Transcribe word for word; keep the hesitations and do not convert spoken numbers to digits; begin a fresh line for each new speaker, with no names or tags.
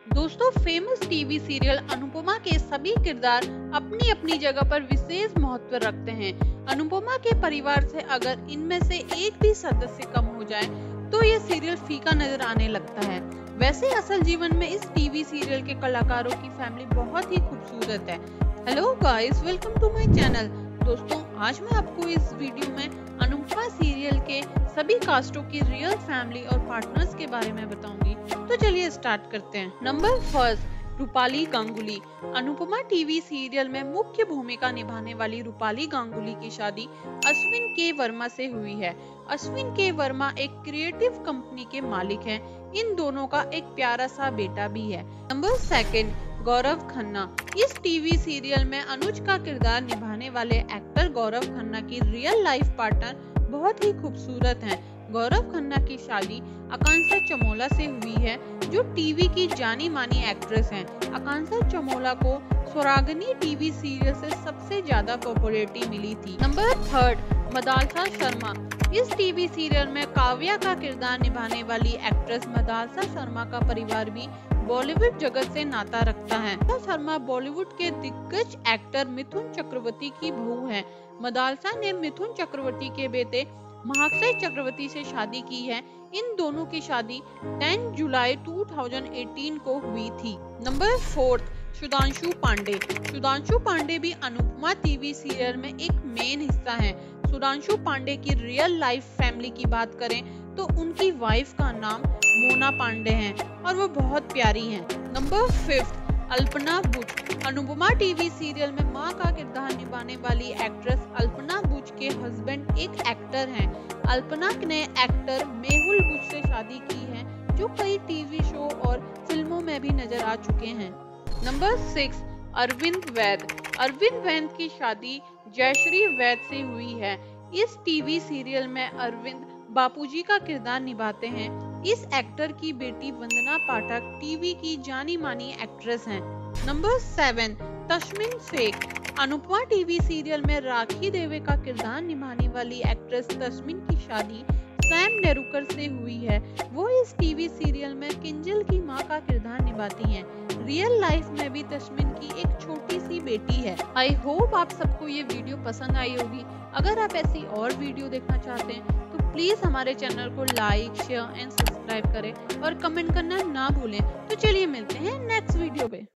दोस्तों, famous TV serial Anupama के सभी किरदार अपनी अपनी जगह पर विशेष महत्व रखते हैं। अनुपमा के परिवार से अगर इनमें से एक भी सदस्य कम हो जाए तो ये सीरियल फीका नजर आने लगता है। वैसे असल जीवन में इस टीवी सीरियल के कलाकारों की फैमिली बहुत ही खूबसूरत है। Hello guys, welcome to my channel. दोस्तों, आज मैं आपको इस वीडियो में अनुपमा सीरियल के सभी कास्टों की रियल फैमिली और पार्टनर्स के बारे में बताऊंगी। तो चलिए स्टार्ट करते हैं। Number first, Rupali Ganguly. Anupamaa TV serial में मुख्य भूमिका निभाने वाली रूपाली गांगुली की शादी अश्विन के वर्मा से हुई है। अश्विन के वर्मा एक क्रिएटिव कंपनी के मालिक हैं। इन दोनों का एक प्यारा सा बेटा भी है। Number second, Gaurav Khanna. इस टीवी सीरियल में अनुज का किरदार निभाने वाले एक्टर गौरव खन्ना की रियल लाइफ पार्टनर बहुत ही खूबसूरत हैं। गौरव खन्ना की शादी आकांक्षा चमोला से हुई है, जो टीवी की जानी मानी एक्ट्रेस हैं। आकांक्षा चमोला को स्वरागिनी टीवी सीरियल से सबसे ज्यादा पॉपुलैरिटी मिली थी। Number third, Madalsa Sharma. इस टीवी सीरियल में काव्या का किरदार निभाने वाली एक्ट्रेस मदालसा शर्मा का परिवार भी बॉलीवुड जगत से नाता रखता है। मदालसा शर्मा बॉलीवुड के दिग्गज एक्टर मिथुन चक्रवर्ती की बहू है। मदालसा ने मिथुन चक्रवर्ती के बेटे महाक्षय चक्रवर्ती से शादी की है। इन दोनों की शादी दस जुलाई दो हज़ार अठारह को हुई थी। Number fourth, Sudhanshu Pandey. सुधांशु पांडे भी अनुपमा टीवी सीरियल में एक मेन हिस्सा है। सुधांशु पांडे की रियल लाइफ फैमिली की बात करें तो उनकी वाइफ का नाम मोना पांडे है और वो बहुत प्यारी हैं। Number fifth, Alpana Buch. Anupamaa TV serial में मां का किरदार निभाने वाली एक्ट्रेस अल्पना बुच के हस्बैंड एक एक्टर हैं। अल्पना ने एक्टर मेहुल बुच से शादी की है, जो कई टीवी शो और फिल्मों में भी नजर आ चुके हैं। Number six, Arvind Vaid. अरविंद वैद की शादी जयश्री वैद से हुई है। इस टीवी सीरियल में अरविंद बापूजी का किरदार निभाते हैं। इस एक्टर की बेटी वंदना पाठक टीवी की जानी मानी एक्ट्रेस हैं। नंबर सेवन, तस्मिन शेख। अनुपमा टीवी सीरियल में राखी देवे का किरदार निभाने वाली एक्ट्रेस तस्मिन की शादी सैम नेरुकर से हुई है। वो इस टीवी सीरियल में किंजल की मां का किरदार निभाती हैं। रियल लाइफ में भी तस्मिन की एक छोटी सी बेटी है। आई होप आप सबको ये वीडियो पसंद आई होगी। अगर आप ऐसी और वीडियो देखना चाहते हैं तो प्लीज हमारे चैनल को लाइक, शेयर एंड सब्सक्राइब करें और कमेंट करना ना भूलें। तो चलिए मिलते हैं नेक्स्ट वीडियो पे।